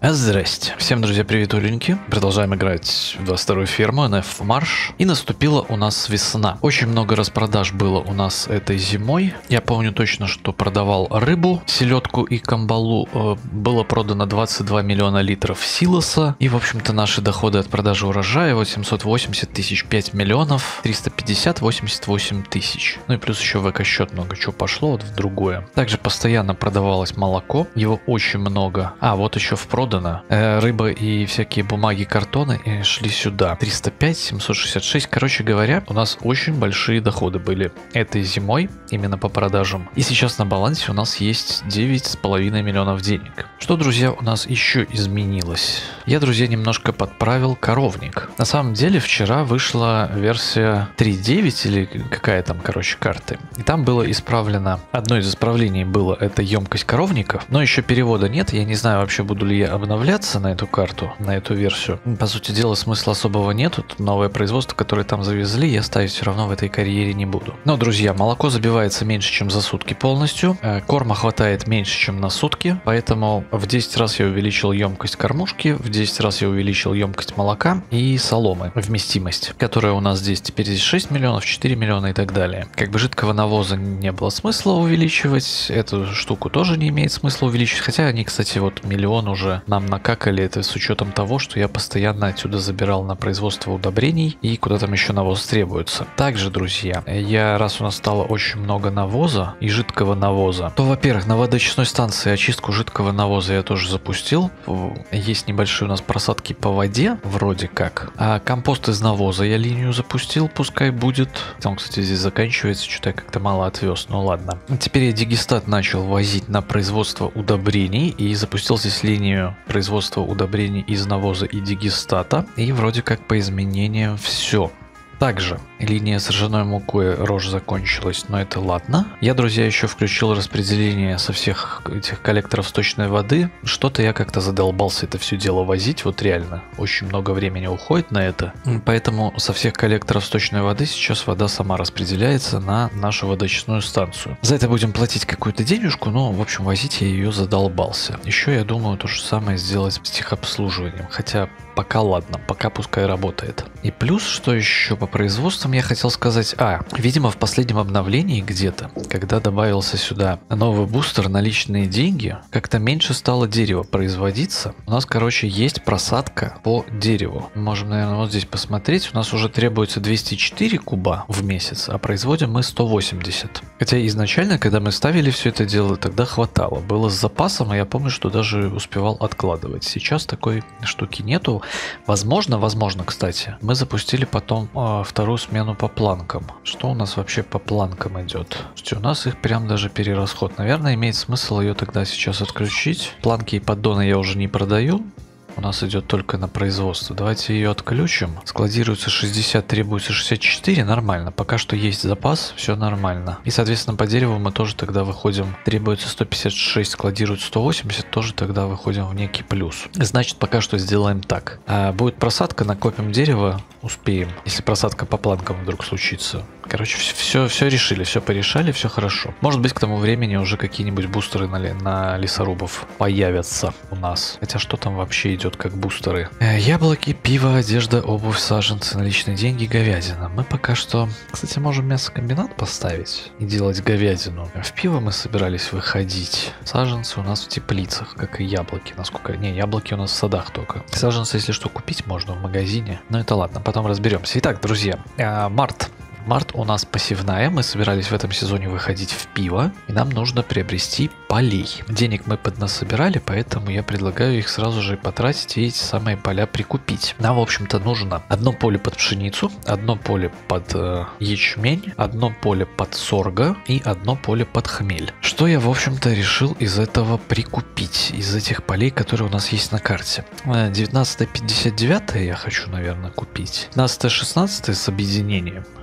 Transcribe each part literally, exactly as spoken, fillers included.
Здрасте. Всем, друзья, привет, уленьки. Продолжаем играть в двадцать вторую ферму, эн эф Марш. И наступила у нас весна. Очень много распродаж было у нас этой зимой. Я помню точно, что продавал рыбу, селедку и камбалу. Было продано двадцать два миллиона литров силоса. И, в общем-то, наши доходы от продажи урожая восемьсот восемьдесят тысяч, пять миллионов, триста пятьдесят, восемьдесят восемь тысяч. Ну и плюс еще в эко-счет много чего пошло вот в другое. Также постоянно продавалось молоко. Его очень много. А, вот еще в продано. Э, рыба и всякие бумаги, картоны и шли сюда. триста пять, семьсот шестьдесят шесть. Короче говоря, у нас очень большие доходы были этой зимой именно по продажам. И сейчас на балансе у нас есть девять с половиной миллионов денег. Что, друзья, у нас еще изменилось? Я, друзья, немножко подправил коровник. На самом деле вчера вышла версия три точка девять или какая там, короче, карты. И там было исправлено, одно из исправлений было это емкость коровников, но еще перевода нет. Я не знаю вообще, буду ли я обновляться на эту карту, на эту версию. По сути дела, смысла особого нету. Тут новое производство, которое там завезли, я ставить все равно в этой карьере не буду. Но, друзья, молоко забивается меньше, чем за сутки полностью. Корма хватает меньше, чем на сутки. Поэтому в десять раз я увеличил емкость кормушки, в десять раз я увеличил емкость молока и соломы, вместимость, которая у нас здесь теперь здесь шесть миллионов, четыре миллиона и так далее. Как бы жидкого навоза не было смысла увеличивать. Эту штуку тоже не имеет смысла увеличивать. Хотя они, кстати, вот миллион уже нам накакали, это с учетом того, что я постоянно отсюда забирал на производство удобрений и куда там еще навоз требуется. Также, друзья, я, раз у нас стало очень много навоза и жидкого навоза, то, во-первых, на водоочистной станции очистку жидкого навоза я тоже запустил. Есть небольшие у нас просадки по воде, вроде как. А компост из навоза я линию запустил, пускай будет. Там, кстати, здесь заканчивается, что-то я как-то мало отвез, ну ладно. Теперь я дигестат начал возить на производство удобрений и запустил здесь линию производства удобрений из навоза и дигестата. И вроде как по изменениям все. Также линия с ржаной мукой рожь закончилась, но это ладно. Я, друзья, еще включил распределение со всех этих коллекторов сточной воды. Что-то я как-то задолбался это все дело возить, вот реально. Очень много времени уходит на это. Поэтому со всех коллекторов сточной воды сейчас вода сама распределяется на нашу водоочистную станцию. За это будем платить какую-то денежку, но, в общем, возить я ее задолбался. Еще я думаю то же самое сделать с техобслуживанием, хотя пока ладно, пока пускай работает. И плюс, что еще по производствам я хотел сказать. А, видимо, в последнем обновлении где-то, когда добавился сюда новый бустер на личные деньги, как-то меньше стало дерева производиться. У нас, короче, есть просадка по дереву. Можем, наверное, вот здесь посмотреть. У нас уже требуется двести четыре куба в месяц, а производим мы сто восемьдесят. Хотя изначально, когда мы ставили все это дело, тогда хватало. Было с запасом, и я помню, что даже успевал откладывать. Сейчас такой штуки нету. Возможно, возможно, кстати, мы запустили потом э, вторую смену по планкам. Что у нас вообще по планкам идет? Слушайте, у нас их прям даже перерасход. Наверное, имеет смысл ее тогда сейчас отключить. Планки и поддоны я уже не продаю. У нас идет только на производство. Давайте ее отключим. Складируется шестьдесят, требуется шестьдесят четыре. Нормально. Пока что есть запас, все нормально. И, соответственно, по дереву мы тоже тогда выходим. Требуется сто пятьдесят шесть, складируется сто восемьдесят. Тоже тогда выходим в некий плюс. Значит, пока что сделаем так. А, будет просадка, накопим дерево, успеем. Если просадка по планкам вдруг случится. Короче, все, все решили, все порешали, все хорошо. Может быть, к тому времени уже какие-нибудь бустеры на, на лесорубов появятся у нас. Хотя что там вообще идет как бустеры? Э, яблоки, пиво, одежда, обувь, саженцы, наличные деньги, говядина. Мы пока что, кстати, можем мясокомбинат поставить и делать говядину. В пиво мы собирались выходить. Саженцы у нас в теплицах, как и яблоки. Насколько... Не, яблоки у нас в садах только. Саженцы, если что, купить можно в магазине. Но это ладно, потом разберемся. Итак, друзья, э, март. Март у нас посевная, мы собирались в этом сезоне выходить в пиво, и нам нужно приобрести полей. Денег мы поднасобирали, поэтому я предлагаю их сразу же потратить и эти самые поля прикупить. Нам, в общем-то, нужно одно поле под пшеницу, одно поле под э, ячмень, одно поле под сорго и одно поле под хмель. Что я, в общем-то, решил из этого прикупить, из этих полей, которые у нас есть на карте. девятнадцатое пятьдесят девятое я хочу, наверное, купить. пятнадцатое шестнадцатое с объединением.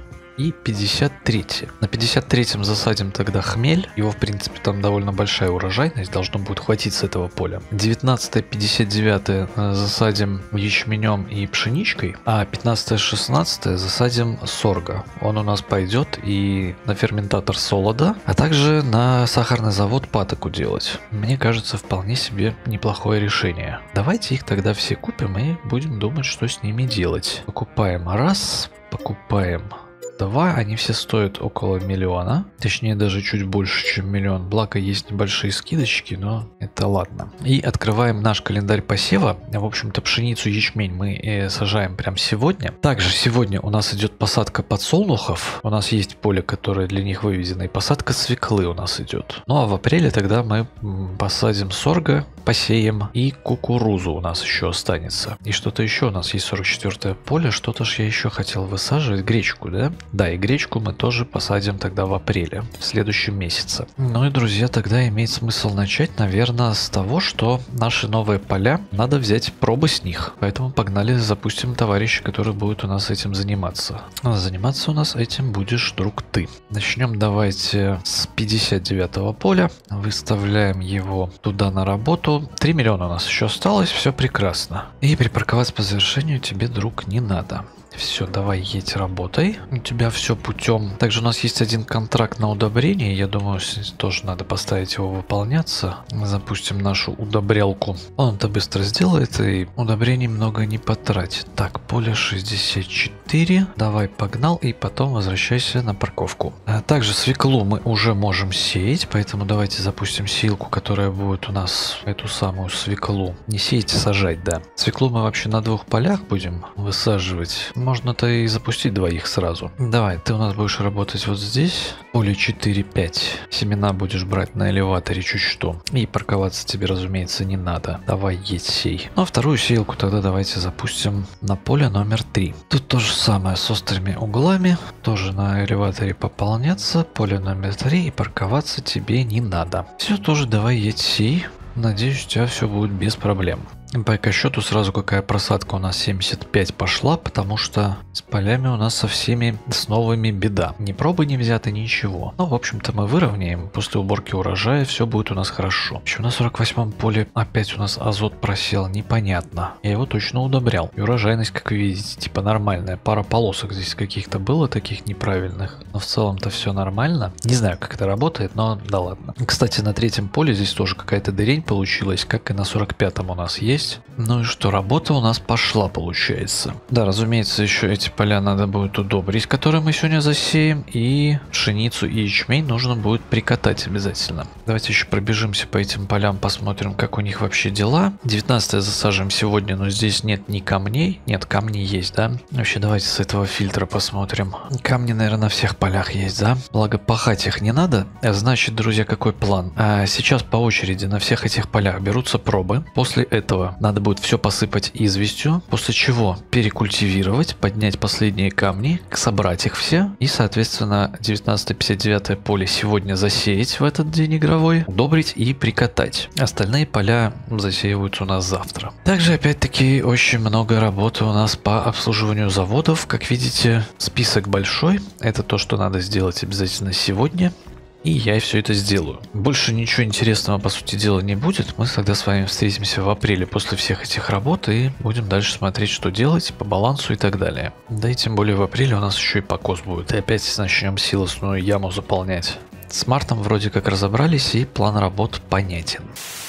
и пятьдесят третье. На пятьдесят третьем засадим тогда хмель. Его, в принципе, там довольно большая урожайность, должно будет хватить с этого поля. девятнадцатое, пятьдесят девятое засадим ячменем и пшеничкой, а пятнадцатое, шестнадцатое засадим сорго. Он у нас пойдет и на ферментатор солода, а также на сахарный завод патоку делать. Мне кажется, вполне себе неплохое решение. Давайте их тогда все купим и будем думать, что с ними делать. Покупаем раз, покупаем два, они все стоят около миллиона, точнее даже чуть больше, чем миллион, благо есть небольшие скидочки, но это ладно. И открываем наш календарь посева. В общем-то, пшеницу, ячмень мы э, сажаем прямо сегодня. Также сегодня у нас идет посадка подсолнухов, у нас есть поле, которое для них выведено, и посадка свеклы у нас идет. Ну а в апреле тогда мы посадим сорго, посеем, и кукурузу у нас еще останется. И что-то еще у нас есть, сорок четвёртое поле, что-то ж я еще хотел высаживать, гречку, да? Да, и гречку мы тоже посадим тогда в апреле, в следующем месяце. Ну и, друзья, тогда имеет смысл начать, наверное, с того, что наши новые поля, надо взять пробы с них. Поэтому погнали, запустим товарища, который будет у нас этим заниматься. А заниматься у нас этим будешь, друг, ты. Начнем давайте с пятьдесят девятого поля, выставляем его туда на работу. три миллиона у нас еще осталось, все прекрасно. И припарковаться по завершению тебе, друг, не надо. Все, давай едь, работай. У тебя все путем. Также у нас есть один контракт на удобрение. Я думаю, тоже надо поставить его выполняться. Запустим нашу удобрялку. Он это быстро сделает и удобрений много не потратит. Так, поле шестьдесят четыре. Давай, погнал. И потом возвращайся на парковку. А также свеклу мы уже можем сеять. Поэтому давайте запустим сеялку, которая будет у нас эту самую свеклу. Не сеять, а сажать, да. Свеклу мы вообще на двух полях будем высаживать. Можно-то и запустить двоих сразу. Давай, ты у нас будешь работать вот здесь. Поле четыре пять. Семена будешь брать на элеваторе чуть что. И парковаться тебе, разумеется, не надо. Давай, едь, сей. Ну а вторую сеялку тогда давайте запустим на поле номер три. Тут то же самое с острыми углами. Тоже на элеваторе пополняться. Поле номер три. И парковаться тебе не надо. Все, тоже давай, едь, сей. Надеюсь, у тебя все будет без проблем. По экосчету сразу какая просадка у нас семьдесят пять пошла, потому что с полями у нас со всеми с новыми беда. Ни пробы не взято, ничего. Но, в общем-то, мы выровняем. После уборки урожая все будет у нас хорошо. Еще на сорок восьмом поле опять у нас азот просел, непонятно. Я его точно удобрял. И урожайность, как вы видите, типа нормальная. Пара полосок здесь каких-то было таких неправильных. Но в целом-то все нормально. Не знаю, как это работает, но да ладно. Кстати, на третьем поле здесь тоже какая-то дырень получилась, как и на сорок пятом у нас есть. Ну и что, работа у нас пошла, получается. Да, разумеется, еще эти поля надо будет удобрить, которые мы сегодня засеем. И пшеницу и ячмень нужно будет прикатать обязательно. Давайте еще пробежимся по этим полям, посмотрим, как у них вообще дела. девятнадцатое засаживаем сегодня, но здесь нет ни камней. Нет, камни есть, да? Вообще, давайте с этого фильтра посмотрим. Камни, наверное, на всех полях есть, да? Благо, пахать их не надо. Значит, друзья, какой план? А сейчас по очереди на всех этих полях берутся пробы. После этого надо будет все посыпать известью, после чего перекультивировать, поднять последние камни, собрать их все и, соответственно, девятнадцатое пятьдесят девятое поле сегодня засеять в этот день игровой, удобрить и прикатать. Остальные поля засеиваются у нас завтра. Также, опять-таки, очень много работы у нас по обслуживанию заводов. Как видите, список большой. Это то, что надо сделать обязательно сегодня. И я все это сделаю. Больше ничего интересного, по сути дела, не будет. Мы тогда с вами встретимся в апреле после всех этих работ и будем дальше смотреть, что делать по балансу и так далее. Да и тем более в апреле у нас еще и покос будет. И опять начнем силосную яму заполнять. С мартом вроде как разобрались, и план работ понятен.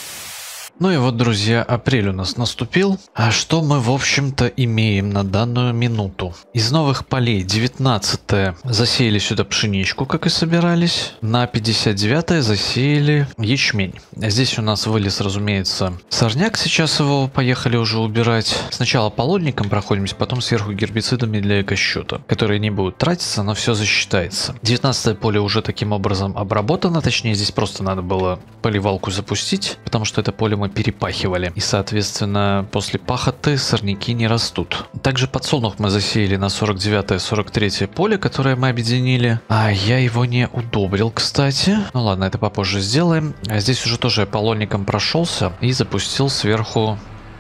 Ну и вот, друзья, апрель у нас наступил. А что мы, в общем-то, имеем на данную минуту? Из новых полей девятнадцатое засеяли сюда пшеничку, как и собирались. На пятьдесят девятое засеяли ячмень. Здесь у нас вылез, разумеется, сорняк. Сейчас его поехали уже убирать. Сначала полонником проходимся, потом сверху гербицидами для экосчета, которые не будут тратиться, но все засчитается. девятнадцатое поле уже таким образом обработано. Точнее, здесь просто надо было поливалку запустить, потому что это поле мы перепахивали. И, соответственно, после пахоты сорняки не растут. Также подсолнух мы засеяли на сорок девятое сорок третье поле, которое мы объединили. А я его не удобрил, кстати. Ну ладно, это попозже сделаем. А здесь уже тоже полонником прошелся и запустил сверху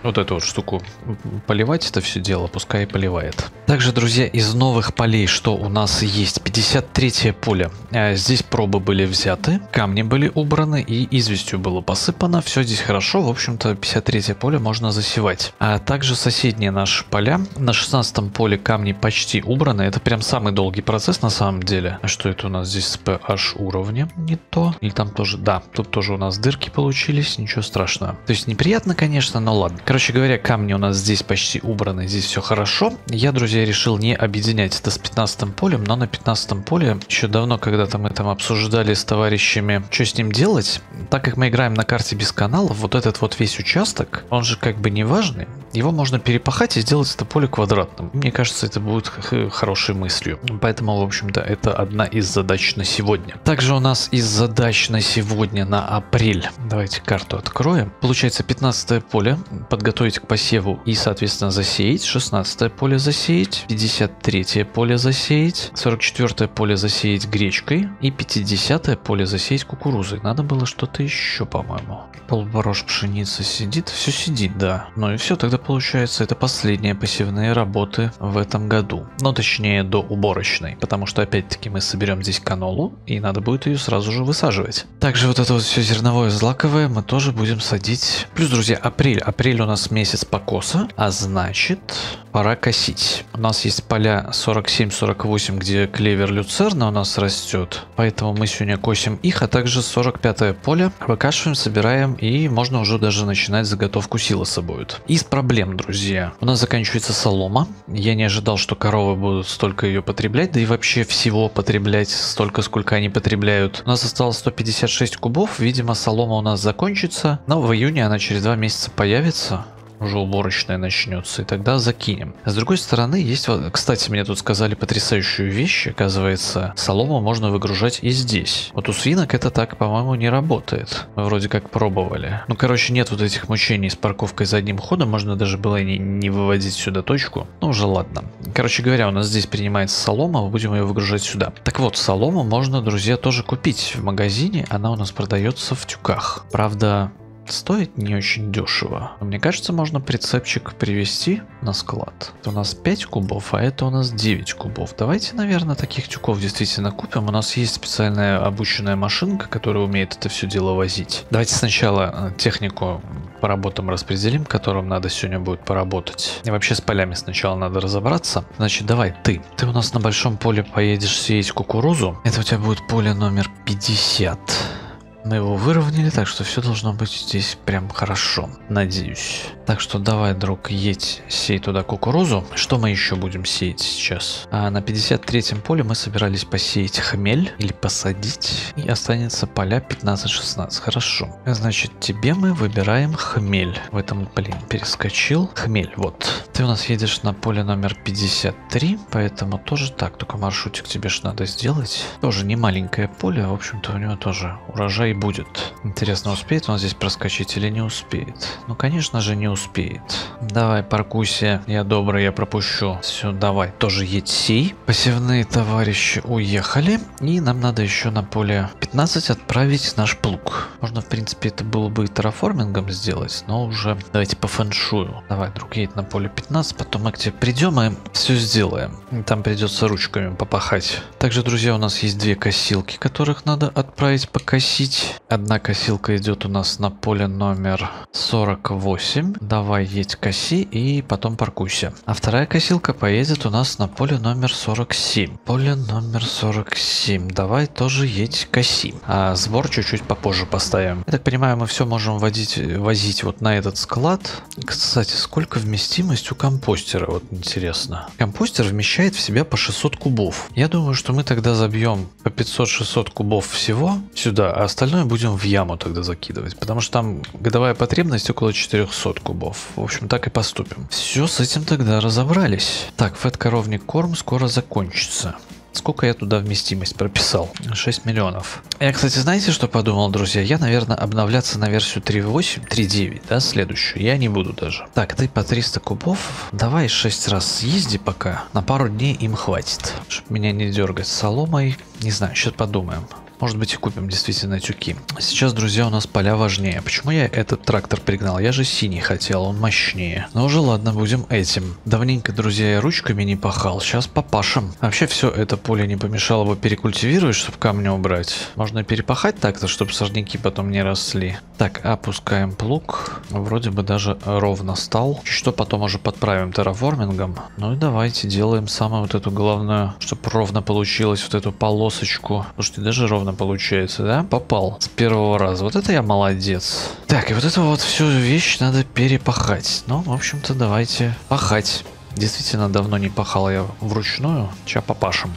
вот эту вот штуку поливать это все дело, пускай поливает. Также, друзья, из новых полей, что у нас есть, пятьдесят третье поле. Здесь пробы были взяты, камни были убраны и известью было посыпано. Все здесь хорошо, в общем-то пятьдесят третье поле можно засевать. А также соседние наши поля. На шестнадцатом поле камни почти убраны. Это прям самый долгий процесс на самом деле. А что это у нас здесь с pH уровнем? Не то. Или там тоже? Да, тут тоже у нас дырки получились, ничего страшного. То есть неприятно, конечно, но ладно. Короче говоря, камни у нас здесь почти убраны, здесь все хорошо. Я, друзья, решил не объединять это с пятнадцатым полем, но на пятнадцатом поле еще давно когда-то мы там обсуждали с товарищами, что с ним делать. Так как мы играем на карте без каналов, вот этот вот весь участок, он же как бы не важный. Его можно перепахать и сделать это поле квадратным. Мне кажется, это будет хорошей мыслью. Поэтому, в общем-то, это одна из задач на сегодня. Также у нас из задач на сегодня на апрель. Давайте карту откроем. Получается пятнадцатое поле подготовить к посеву и, соответственно, засеять. шестнадцатое поле засеять. пятьдесят третье поле засеять. сорок четвёртое поле засеять гречкой. И пятидесятое поле засеять кукурузой. Надо было что-то еще, по-моему. Полборож пшеница сидит. Все сидит, да. Ну и все, тогда получается, это последние посевные работы в этом году. Ну, точнее, до уборочной. Потому что, опять-таки, мы соберем здесь канолу, и надо будет ее сразу же высаживать. Также вот это вот все зерновое злаковое мы тоже будем садить. Плюс, друзья, апрель. Апрель у нас месяц покоса, а значит, пора косить. У нас есть поля сорок семь сорок восемь, где клевер люцерна у нас растет. Поэтому мы сегодня косим их, а также сорок пятое поле выкашиваем, собираем, и можно уже даже начинать заготовку силоса будет. Из проблем, друзья, у нас заканчивается солома. Я не ожидал, что коровы будут столько ее потреблять, да и вообще всего потреблять столько, сколько они потребляют. У нас осталось сто пятьдесят шесть кубов, видимо, солома у нас закончится, но в июне она через два месяца появится. Уже уборочная начнется, и тогда закинем. С другой стороны, есть... Кстати, мне тут сказали потрясающую вещь. Оказывается, солому можно выгружать и здесь. Вот у свинок это так, по-моему, не работает. Мы вроде как пробовали. Ну, короче, нет вот этих мучений с парковкой задним ходом. Можно даже было не, не выводить сюда точку. Ну, уже ладно. Короче говоря, у нас здесь принимается солома, мы будем ее выгружать сюда. Так вот, солому можно, друзья, тоже купить в магазине. Она у нас продается в тюках. Правда... Стоит не очень дешево. Мне кажется, можно прицепчик привезти на склад. Это у нас пять кубов, а это у нас девять кубов. Давайте, наверное, таких тюков действительно купим. У нас есть специальная обученная машинка, которая умеет это все дело возить. Давайте сначала технику по работам распределим, которым надо сегодня будет поработать. И вообще с полями сначала надо разобраться. Значит, давай ты. Ты у нас на большом поле поедешь сеять кукурузу. Это у тебя будет поле номер пятьдесят. Мы его выровняли, так что все должно быть здесь прям хорошо, надеюсь. Так что давай, друг, едь, сей туда кукурузу. Что мы еще будем сеять сейчас? А на пятьдесят третьем поле мы собирались посеять хмель или посадить. И останется поля пятнадцать шестнадцать. Хорошо. Значит, тебе мы выбираем хмель. В этом, блин, перескочил. Хмель, вот. Ты у нас едешь на поле номер пятьдесят три, поэтому тоже так. Только маршрутик тебе ж надо сделать. Тоже не маленькое поле, в общем-то у него тоже урожай будет. Интересно, успеет он здесь проскочить или не успеет? Ну, конечно же, не успеет. Давай, паркуйся. Я добрый, я пропущу. Все, давай. Тоже едь сей. Посевные товарищи уехали. И нам надо еще на поле пятнадцать отправить наш плуг. Можно, в принципе, это было бы и терраформингом сделать, но уже давайте по фэншую. Давай, друг, едь на поле пятнадцать, потом мы к тебе придем и все сделаем. Там придется ручками попахать. Также, друзья, у нас есть две косилки, которых надо отправить покосить. Одна косилка идет у нас на поле номер сорок восемь. Давай, едь коси и потом паркуйся. А вторая косилка поедет у нас на поле номер сорок семь. Поле номер сорок семь. Давай тоже едь коси. А сбор чуть-чуть попозже поставим. Я так понимаю, мы все можем водить, возить вот на этот склад. Кстати, сколько вместимость у компостера? Вот интересно. Компостер вмещает в себя по шестьсот кубов. Я думаю, что мы тогда забьем по пятьсот-шестьсот кубов всего сюда, а остальное будем в яму тогда закидывать, потому что там годовая потребность около четырехсот кубов. В общем, так и поступим. Все, с этим тогда разобрались. Так, фэт-коровник корм скоро закончится. Сколько я туда вместимость прописал? шесть миллионов. Я, кстати, знаете, что подумал, друзья? Я, наверное, обновляться на версию три восемь, три девять, да, следующую, я не буду даже. Так, ты по триста кубов. Давай шесть раз съезди пока. На пару дней им хватит, чтобы меня не дергать соломой. Не знаю, сейчас подумаем. Может быть, и купим действительно тюки. Сейчас, друзья, у нас поля важнее. Почему я этот трактор пригнал? Я же синий хотел, он мощнее. Ну уже ладно, будем этим. Давненько, друзья, я ручками не пахал. Сейчас попашем. Вообще все это поле не помешало бы перекультивировать, чтобы камни убрать. Можно перепахать так-то, чтобы сорняки потом не росли. Так, опускаем плуг. Вроде бы даже ровно стал. Что потом уже подправим терраформингом. Ну и давайте делаем самую вот эту главную, чтобы ровно получилось, вот эту полосочку. Слушайте, даже ровно получается, да? Попал с первого раза. Вот это я молодец. Так, и вот эту вот всю вещь надо перепахать. Ну, в общем-то, давайте пахать. Действительно, давно не пахал я вручную. Сейчас попашем.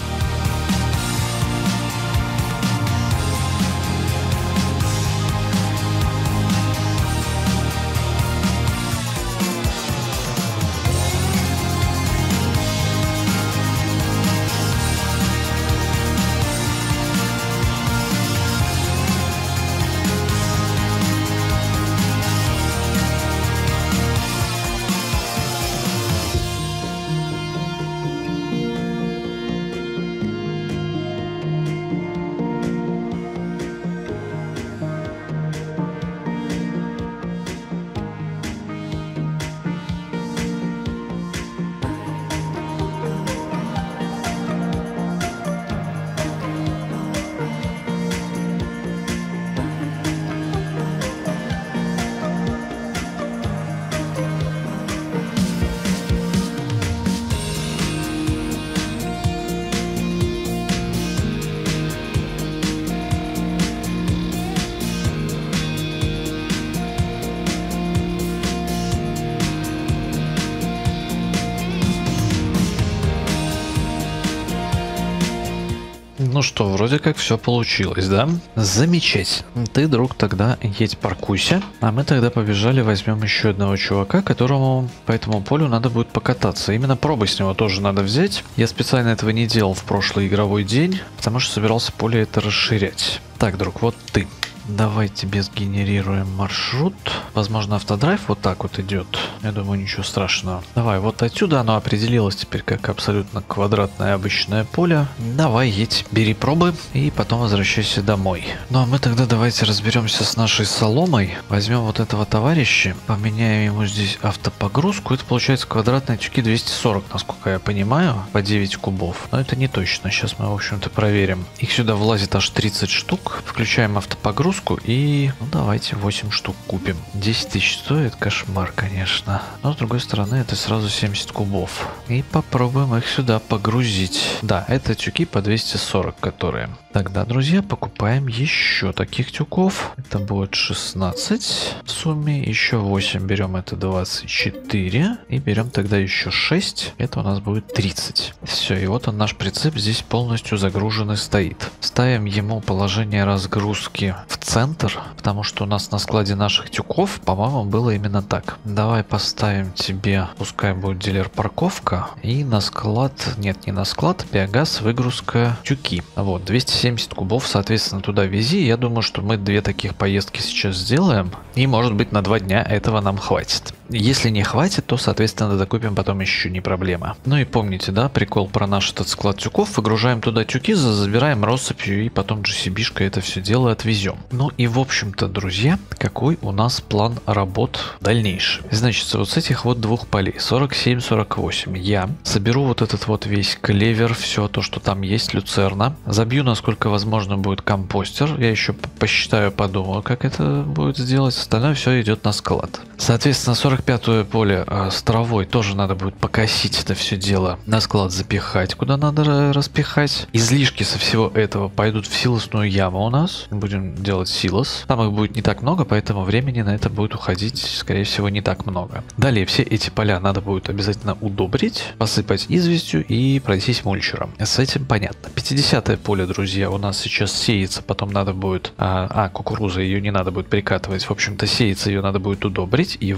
Ну что, вроде как все получилось, да? Замечательно. Ты, друг, тогда едь паркуйся, а мы тогда побежали, возьмем еще одного чувака, которому по этому полю надо будет покататься. Именно пробы с него тоже надо взять. Я специально этого не делал в прошлый игровой день, потому что собирался поле это расширять. Так, друг, вот ты. Давай тебе сгенерируем маршрут. Возможно, автодрайв вот так вот идет. Я думаю, ничего страшного. Давай, вот отсюда оно определилось теперь как абсолютно квадратное обычное поле. Давай, едь, бери пробы и потом возвращайся домой. Ну а мы тогда давайте разберемся с нашей соломой. Возьмем вот этого товарища, поменяем ему здесь автопогрузку. Это получается квадратные тюки двести сорок, насколько я понимаю, по девять кубов. Но это не точно. Сейчас мы, в общем-то, проверим. Их сюда влазит аж тридцать штук. Включаем автопогрузку. И, ну, давайте восемь штук купим. десять тысяч стоит, кошмар, конечно. Но, с другой стороны, это сразу семьдесят кубов. И попробуем их сюда погрузить. Да, это тюки по двести сорок, которые. Тогда, друзья, покупаем еще таких тюков. Это будет шестнадцать в сумме. Еще восемь берем, это двадцать четыре. И берем тогда еще шесть. Это у нас будет тридцать. Все, и вот он, наш прицеп, здесь полностью загруженный стоит. Ставим ему положение разгрузки в центр, потому что у нас на складе наших тюков, по-моему, было именно так. Давай поставим тебе, пускай будет дилер парковка, и на склад, нет, не на склад, биогаз, выгрузка, тюки. Вот, двести семьдесят кубов, соответственно, туда вези. Я думаю, что мы две таких поездки сейчас сделаем, и, может быть, на два дня этого нам хватит. Если не хватит, то, соответственно, докупим потом еще, не проблема. Ну и помните, да, прикол про наш этот склад тюков. Выгружаем туда тюки, забираем россыпью и потом джи си би-шкой это все дело отвезем. Ну и, в общем-то, друзья, какой у нас план работ дальнейший? Значит, вот с этих вот двух полей, сорок семь сорок восемь, я соберу вот этот вот весь клевер, все то, что там есть, люцерна. Забью, насколько возможно, будет компостер. Я еще посчитаю, подумаю, как это будет сделать. Остальное все идет на склад. Соответственно, сорок пятое поле э, с травой тоже надо будет покосить это все дело, на склад запихать, куда надо распихать. Излишки со всего этого пойдут в силосную яму у нас. Будем делать силос. Там их будет не так много, поэтому времени на это будет уходить, скорее всего, не так много. Далее все эти поля надо будет обязательно удобрить, посыпать известью и пройтись мульчером. С этим понятно. пятидесятое поле, друзья, у нас сейчас сеется, потом надо будет... А, а кукуруза, ее не надо будет прикатывать. В общем-то, сеется, ее надо будет удобрить. И в мае, соответственно,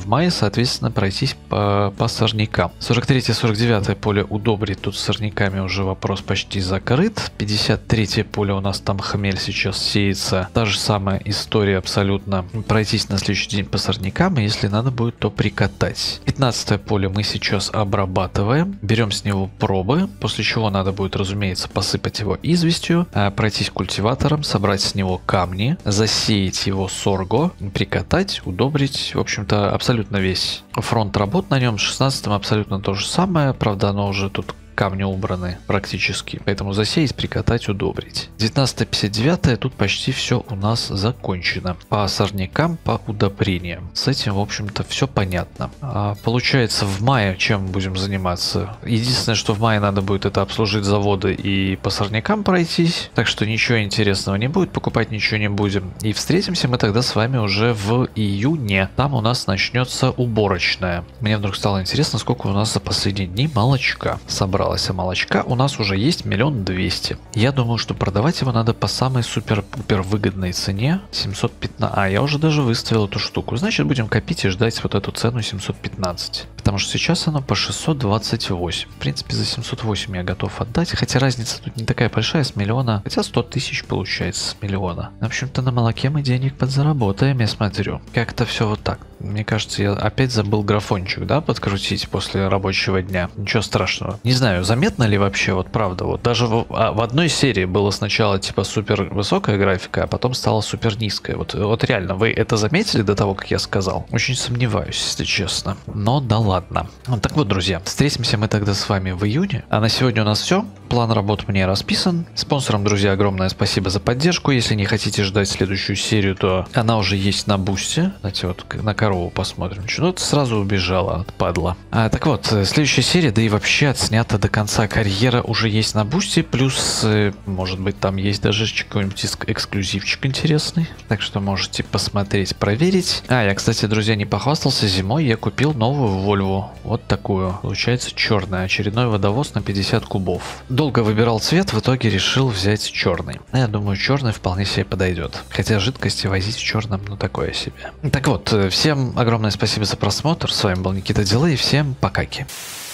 соответственно, пройтись по, по сорнякам. сорок третье сорок девятое поле удобрить, тут с сорняками уже вопрос почти закрыт. пятьдесят третье поле у нас там хмель сейчас сеется. Та же самая история абсолютно. Пройтись на следующий день по сорнякам, и если надо будет, то прикатать. пятнадцатое поле мы сейчас обрабатываем. Берем с него пробы, после чего надо будет, разумеется, посыпать его известью, пройтись культиватором, собрать с него камни, засеять его сорго, прикатать, удобрить. В общем-то, абсолютно весь фронт работ на нем. С шестнадцатым абсолютно то же самое, правда, оно уже тут камни убраны практически, поэтому засеять, прикатать, удобрить. девятнадцатое пятьдесят девятое тут почти все у нас закончено. По сорнякам, по удобрениям. С этим, в общем-то, все понятно. А, получается, в мае чем будем заниматься? Единственное, что в мае надо будет, это обслужить заводы и по сорнякам пройтись. Так что ничего интересного не будет, покупать ничего не будем. И встретимся мы тогда с вами уже в июне. Там у нас начнется уборочная. Мне вдруг стало интересно, сколько у нас за последние дни молочка собралось. А молочка у нас уже есть миллион двести. Я думаю, что продавать его надо по самой супер-пупер выгодной цене семьсот пятнадцать. А, я уже даже выставил эту штуку. Значит, будем копить и ждать вот эту цену семьсот пятнадцать. Потому что сейчас оно по шестьсот двадцать восемь. В принципе, за семьсот восемь я готов отдать. Хотя разница тут не такая большая с миллиона. Хотя сто тысяч получается с миллиона. В общем-то, на молоке мы денег подзаработаем, я смотрю. Как-то все вот так. Мне кажется, я опять забыл графончик, да, подкрутить после рабочего дня. Ничего страшного. Не знаю, заметно ли вообще, вот правда, вот даже в, а, в одной серии было сначала типа супер высокая графика, а потом стала супер низкая. Вот, вот реально, вы это заметили до того, как я сказал? Очень сомневаюсь, если честно. Но да ладно. Так вот, друзья, встретимся мы тогда с вами в июне. А на сегодня у нас все. План работ мне расписан. Спонсорам, друзья, огромное спасибо за поддержку. Если не хотите ждать следующую серию, то она уже есть на бусте. Знаете, вот на корову посмотрим. Что-то сразу убежала, отпадла. А, так вот, следующая серия, да и вообще отснята до конца карьера уже есть на бусте. Плюс, может быть, там есть даже какой-нибудь эксклюзивчик интересный. Так что можете посмотреть, проверить. А, я, кстати, друзья, не похвастался. Зимой я купил новую Volvo. Вот такую. Получается черная. Очередной водовоз на пятьдесят кубов. Долго выбирал цвет, в итоге решил взять черный. Я думаю, черный вполне себе подойдет. Хотя жидкости возить в черном, ну такое себе. Так вот, всем огромное спасибо за просмотр. С вами был Никита Дилей. Всем покаки.